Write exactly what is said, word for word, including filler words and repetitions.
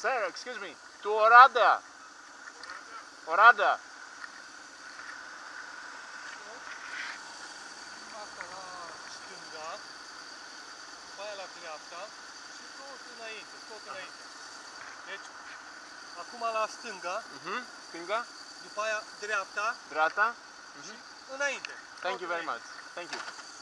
Sir, excuse me. To Oradea. Oradea. Asta la stânga, după aia la dreapta și tot înainte, tot înainte. Deci, acum la stânga, Mhm. Stânga. după aia dreapta Dreapta. și înainte. Thank you very much. Thank you.